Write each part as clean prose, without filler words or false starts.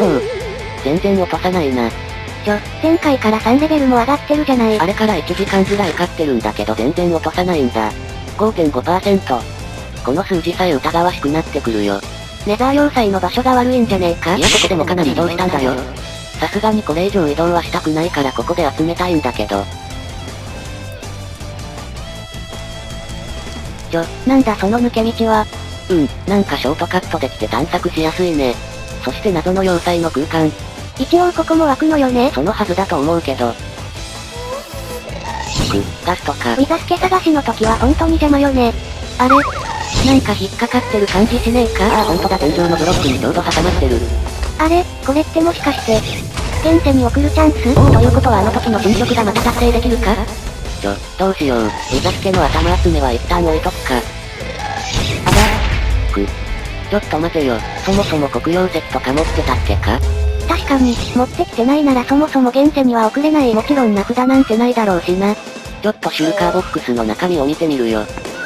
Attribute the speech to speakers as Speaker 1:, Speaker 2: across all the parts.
Speaker 1: そう。全然落とさないな。
Speaker 2: 前回から3レベルも上がってるじゃない。
Speaker 1: あれから1時間ぐらい経ってるんだけど全然落とさないんだ。5.5%。この数字さえ疑わしくなってくるよ。
Speaker 2: ネザー要塞の場所が悪いんじゃねえか？
Speaker 1: いやここでもかなり移動したんだよ。さすがにこれ以上移動はしたくないからここで集めたいんだけど。
Speaker 2: なんだその抜け道は。
Speaker 1: なんかショートカットできて探索しやすいね。そして謎の要塞の空間。
Speaker 2: 一応ここも湧くのよね。
Speaker 1: そのはずだと思うけど。ガストか。
Speaker 2: ウィザスケ探しの時は本当に邪魔よね。
Speaker 1: あれなんか引っかかってる感じしねえか？ああほんとだ天井のブロックにちょうど挟まってる。
Speaker 2: あれこれってもしかして、現世に送るチャンス？
Speaker 1: ということはあの時の進捗がまた達成できるか？どうしよう。ウィザスケの頭集めは一旦置いとくか。ちょっと待てよ。そもそも黒曜石とか持ってたっけか？
Speaker 2: 確かに、持ってきてないならそもそも現世には送れない。もちろん名札なんてないだろうしな。
Speaker 1: ちょっとシュルカーボックスの中身を見てみるよ。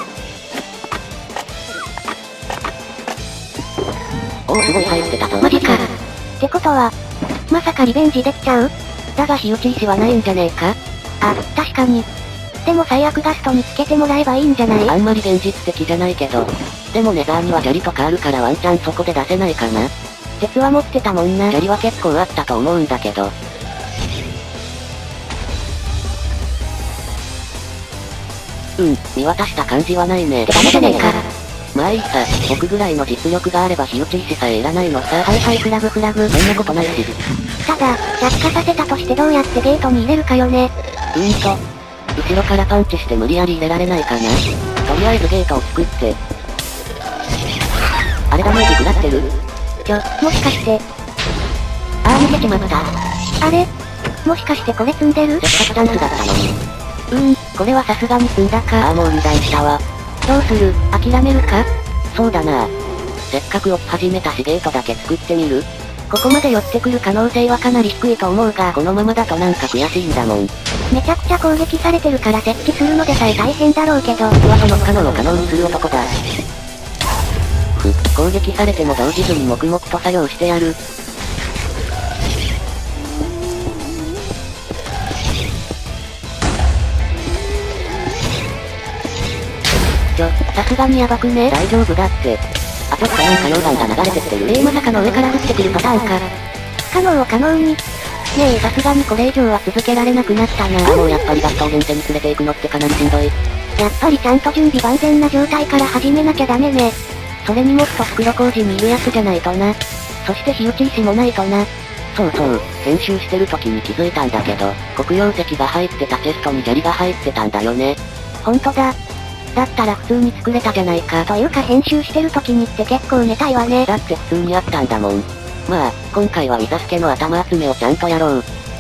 Speaker 1: おおすごい入ってたぞ。
Speaker 2: マジか。ってことは、まさかリベンジできちゃう？
Speaker 1: だが火打ち石はないんじゃねえか？
Speaker 2: あ、確かに。でも最悪ガストにつけてもらえばいいんじゃない？
Speaker 1: あんまり現実的じゃないけど。でもネザーには砂利とかあるからワンチャンそこで出せないかな。
Speaker 2: 鉄は持ってたもんな。
Speaker 1: 砂利は結構あったと思うんだけど。見渡した感じはないね。
Speaker 2: ダメじゃねえか。
Speaker 1: まあいいさ、僕ぐらいの実力があれば火打ち石さえいらないのさ。
Speaker 2: はいはい、フラグ。そんな
Speaker 1: ことないし。
Speaker 2: ただ、着火させたとしてどうやってゲートに入れるかよね。
Speaker 1: 後ろからパンチして無理やり入れられないかな。とりあえずゲートを作って。あれダメージ食らってる？
Speaker 2: もしかして。
Speaker 1: 抜けちまった。
Speaker 2: あれもしかしてこれ積んでる？
Speaker 1: せっかくチャンスだったのに。これはさすがに積んだか。もう油断したわ。
Speaker 2: どうする？諦めるか？
Speaker 1: そうだな。せっかく置き始めたしゲートだけ作ってみる？
Speaker 2: ここまで寄ってくる可能性はかなり低いと思うが、
Speaker 1: このままだとなんか悔しいんだもん。
Speaker 2: めちゃくちゃ攻撃されてるから設置するのでさえ大変だろうけど。
Speaker 1: 僕はその不可能を可能にする男だ。攻撃されても動じずに黙々と作業してやる。
Speaker 2: さすがにやばくね？
Speaker 1: 大丈夫だって。あ、ちょっとなんか溶岩が流れてってる。
Speaker 2: まさかの上から降ってくるパターンか。不可能を可能に。ねえ、さすがにこれ以上は続けられなくなったな。
Speaker 1: もうやっぱりガストを現世に連れて行くのってかなりしんどい。
Speaker 2: やっぱりちゃんと準備万全な状態から始めなきゃダメね。
Speaker 1: それにもっと袋小路にいるやつじゃないとな。そして火打ち石もないとな。そう、編集してる時に気づいたんだけど、黒曜石が入ってたチェストに砂利が入ってたんだよね。
Speaker 2: ほんとだ。だったら普通に作れたじゃないか。というか編集してる時にって結構寝たいわね。
Speaker 1: だって普通にあったんだもん。まあ、今回はウィザスケの頭集めをちゃんとやろう。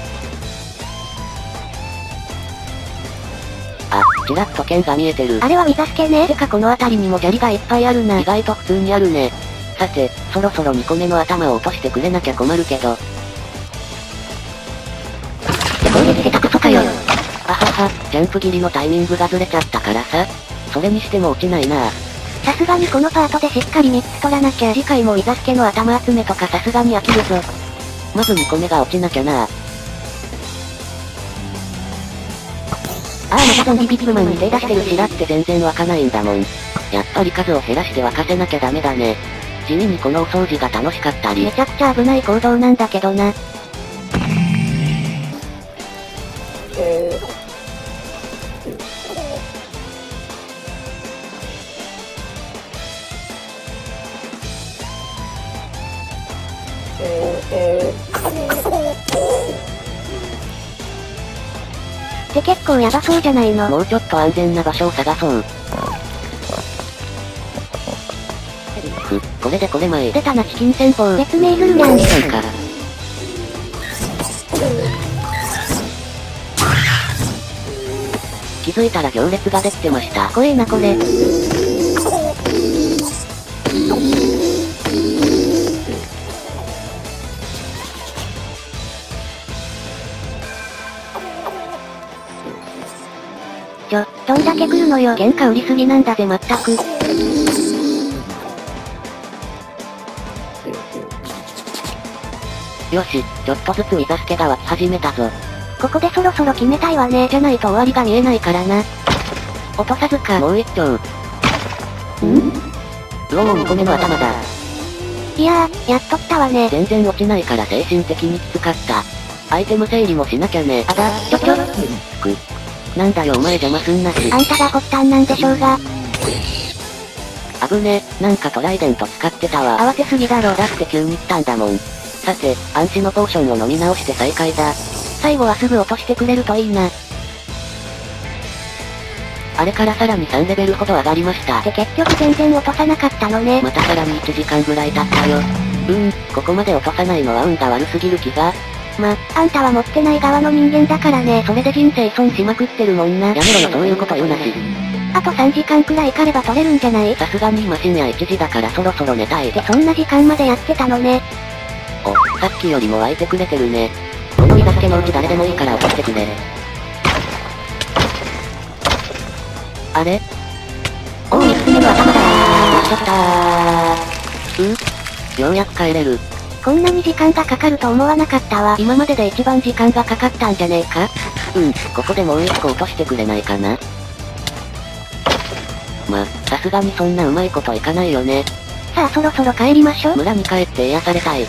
Speaker 1: ちらっと剣が見えてる。
Speaker 2: あれはウィザスケね。
Speaker 1: てかこの辺りにも砂利がいっぱいあるな。意外と普通にあるね。さて、そろそろ2個目の頭を落としてくれなきゃ困るけど。
Speaker 2: 攻撃下手くそかよ。
Speaker 1: ジャンプ切りのタイミングがずれちゃったからさ。それにしても落ちないな。
Speaker 2: さすがにこのパートでしっかり3つ取らなきゃ。
Speaker 1: 次回もウィザスケの頭集めとかさすがに飽きるぞ。まず2個目が落ちなきゃな。またゾンビビビルマンに手出してるしだって全然湧かないんだもん。やっぱり数を減らして沸かせなきゃダメだね。地味にこのお掃除が楽しかったり。
Speaker 2: めちゃくちゃ危ない行動なんだけどな。って結構ヤバそうじゃないの？
Speaker 1: もうちょっと安全な場所を探そう。これでこれ前。
Speaker 2: 出たなチキン戦法。別名するやん。
Speaker 1: 気づいたら行列ができてました。
Speaker 2: 怖えなこれ。どんだけ来るのよ。
Speaker 1: 喧嘩売りすぎなんだぜまったく。 よし、ちょっとずつウィザスケが湧き始めたぞ。
Speaker 2: ここでそろそろ決めたいわね。
Speaker 1: じゃないと終わりが見えないからな。落とさずか。もう一丁。うおー、2個目の頭だ。
Speaker 2: いやー、やっと来たわね。
Speaker 1: 全然落ちないから精神的にきつかった。アイテム整理もしなきゃね。あだ、なんだよお前邪魔すんなし。
Speaker 2: あんたが発端なんでしょうが。
Speaker 1: 危ね、なんかトライデント使ってたわ。慌てすぎだろ。だって急に来たんだもん。さて、暗視のポーションを飲み直して再開だ。最後はすぐ落としてくれるといいな。あれからさらに3レベルほど上がりました。
Speaker 2: で結局全然落とさなかったのね。
Speaker 1: またさらに1時間ぐらい経ったよ。ここまで落とさないのは運が悪すぎる気が。
Speaker 2: あんたは持ってない側の人間だからね。
Speaker 1: それで人生損しまくってるもんな。やめろよそういうこと言うなし。
Speaker 2: あと3時間くらいかれば取れるんじゃない？
Speaker 1: さすがに今深夜1時だからそろそろ寝たい。
Speaker 2: でそんな時間までやってたのね。
Speaker 1: お、さっきよりも湧いてくれてるね。このウィザスケのうち誰でもいいから落としてくれ。あれ？
Speaker 2: おお、3つ目の頭だー。
Speaker 1: 落ちちゃったー。ようやく帰れる。
Speaker 2: こんなに時間がかかると思わなかったわ。
Speaker 1: 今までで一番時間がかかったんじゃねえか？ここでもう一個落としてくれないかな。さすがにそんなうまいこといかないよね。
Speaker 2: さあそろそろ帰りましょう。
Speaker 1: 村に帰って癒されたい。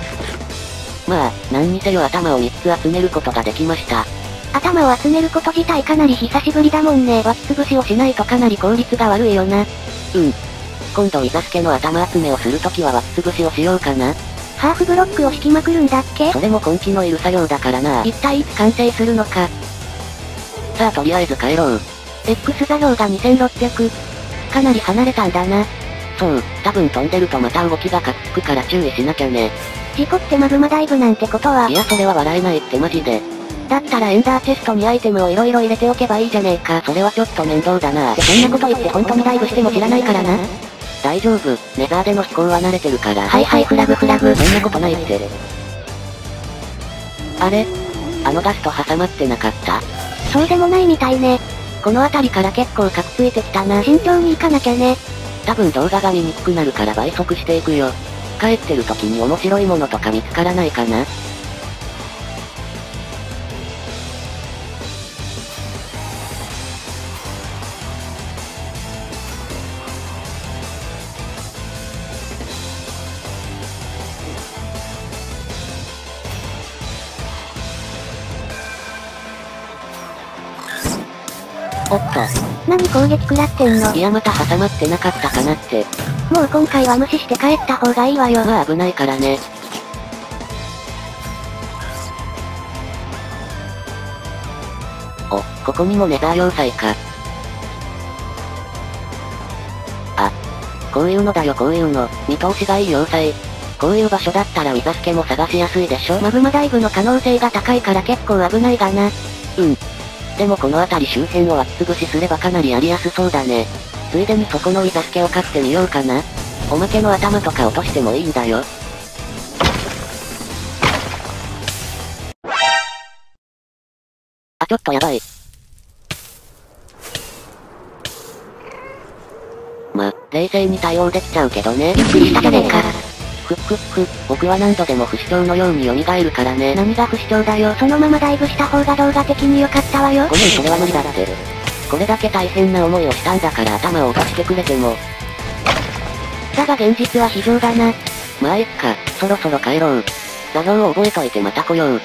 Speaker 1: 何にせよ頭を3つ集めることができました。
Speaker 2: 頭を集めること自体かなり久しぶりだもんね。
Speaker 1: 湧き潰しをしないとかなり効率が悪いよな。今度ウィザスケの頭集めをするときは湧き潰しをしようかな。
Speaker 2: ハーフブロックを敷きまくるんだっけ？
Speaker 1: それも根気のいる作業だからな。一体いつ完成するのか。さあとりあえず帰ろう。X 座標が2600。かなり離れたんだな。そう、多分飛んでるとまた動きがカッつくから注意しなきゃね。
Speaker 2: 事故ってマグマダイブなんてことは。
Speaker 1: いやそれは笑えないってマジで。だったらエンダーチェストにアイテムを色々入れておけばいいじゃねえか。それはちょっと面倒だな。そんなこと言って本当にダイブしても知らないからな。大丈夫、ネザーでの飛行は慣れてるから。
Speaker 2: はいはいフラグ。
Speaker 1: そんなことないって。あれ？あのガスト挟まってなかった？
Speaker 2: そうでもないみたいね。
Speaker 1: この辺りから結構カッついてきたな。
Speaker 2: 慎重に行かなきゃね。
Speaker 1: 多分動画が見にくくなるから倍速していくよ。帰ってる時に面白いものとか見つからないかな。おっと。
Speaker 2: 何攻撃食らってんの？
Speaker 1: いやまた挟まってなかったかなって。
Speaker 2: もう今回は無視して帰った方がいいわよ。
Speaker 1: 危ないからね。お、ここにもネザー要塞か。こういうのだよこういうの。見通しがいい要塞。こういう場所だったらウィザスケも探しやすいでしょ。マグマダイブの可能性が高いから結構危ないがな。でもこの辺り周辺を湧き潰しすればかなりやりやすそうだね。ついでにそこのウィザスケを買ってみようかな。おまけの頭とか落としてもいいんだよ。ちょっとやばい。冷静に対応できちゃうけどね。
Speaker 2: びっくりしたじゃねえか。
Speaker 1: 僕は何度でも不死鳥のように蘇るからね。何が不死鳥だよ。
Speaker 2: そのままダイブした方が動画的に良かったわよ。
Speaker 1: ごめんそれは無理だって。これだけ大変な思いをしたんだから頭を落としてくれても。だが現実は非常だな。いっか、そろそろ帰ろう。座標を覚えといてまた来よう。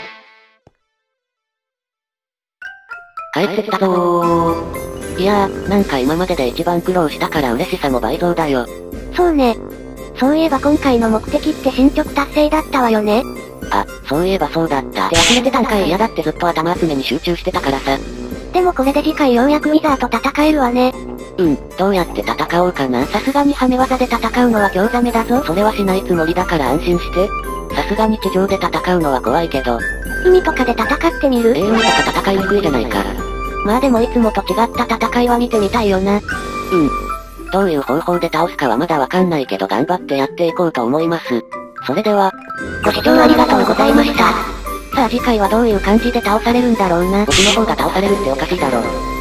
Speaker 1: 帰ってきたぞー。いやー、なんか今までで一番苦労したから嬉しさも倍増だよ。
Speaker 2: そうね。そういえば今回の目的って進捗達成だったわよね。
Speaker 1: そういえばそうだった。って忘れてたんかい。いやだってずっと頭集めに集中してたからさ。
Speaker 2: でもこれで次回ようやくウィザーと戦えるわね。
Speaker 1: どうやって戦おうかな。さすがにハメ技で戦うのは興ざめだぞ。それはしないつもりだから安心して。さすがに地上で戦うのは怖いけど。
Speaker 2: 海とかで戦ってみる？
Speaker 1: 海とか戦いにくいじゃないか。でもいつもと違った戦いは見てみたいよな。どういう方法で倒すかはまだわかんないけど頑張ってやっていこうと思います。それでは、
Speaker 2: ご視聴ありがとうございました。
Speaker 1: さあ次回はどういう感じで倒されるんだろうな。僕の方が倒されるっておかしいだろう。